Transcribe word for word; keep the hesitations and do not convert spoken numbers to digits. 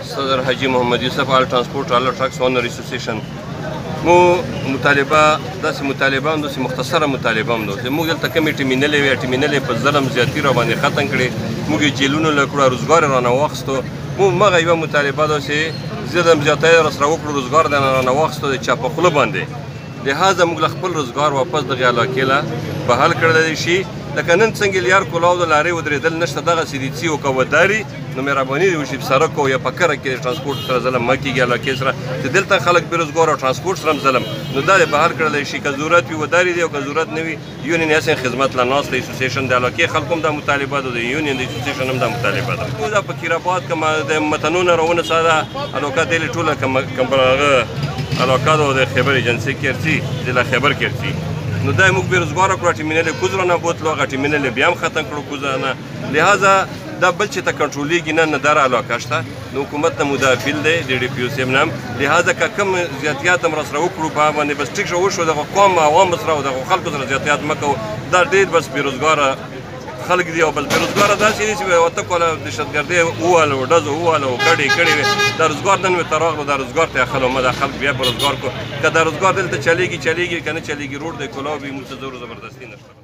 صدر حاجی محمد یوسف آل ترانسپورت آل ټرکس اونر اسوسییشن مو مطالبه داسې مطالبه هم داسې مختصره مطالبه هم ده موږ دلته کومې ټیمینلې وې ټیمینلې په ظلم زیاتي را باندې ختم کړې موږ یې جیلونو له کړو روزګار یې رانه واخیستو مو همغه یوه مطالبه ده چې زیاده زیاتی یې راسره وکړو روزګار د رانه واخیستو د چا په خوله باندې لهذا موږ له خپل روزګار واپس دغې علاقې له بحال کړلی شي لکه نن څنګه لیار کولاو د لارې ودرېدل نشته دغسې د څي وکه وداري نو مهرباني دې وشي په سړک او یا په کره کې د ټرانسپورټ سره ظلم مه کېږي علاقې سره چې دلته خلک بېروزګار او ټرانسپورټ سره هم ظلم نو دا دې بحال کړلی شي که ضرورت وي وداري دی او که ضرورت نه وي یونین حسن خدمت له ناست د اسوسییشن د علاقې خلکو هم دا مطالبه ده د یونین د اسوسییشن هم دا مطالبه ده دا په کیراباد که د متنونه راونه ساده علاقه دی ټوله کم پر هغه علاقه ده د خیبر ایجنسي کرچي ضلع خیبر کرچي نو دا موږ بېروزګاره کړو ټیمینلې کوز رانه بوتلو هغه ټیمینلې بیا هم ختم کړو کوز نه لهذا دا بل چې ته کنټرولېږي نه نه داره علاقه شته د حکومت نه مدافل دی د ډي پي او صاحب نه هم لهذا که کوم زیاتیات هم راسره وکړو په هغه باندې بس ټیک شو وشو دغه قوم عوام سره او دغه خلکو سره زیاتیات مه کوو دا ډېر بس بېروزګاره خلک دي او بل بېروزګاره داسې دي چې ورته کوله دهشتګردۍ ووهله و ډزو ووهله و کډې یې کړې وې دا روزګار نن مې ته راغلو دا روزګار ته یې اخلو مه دا خلک بیا په روزګار کو که دا روزګار دلته چلېږي چلېږي که نه چلېږي روډ دی کلاو وي موږ څه زور زبردستي نشته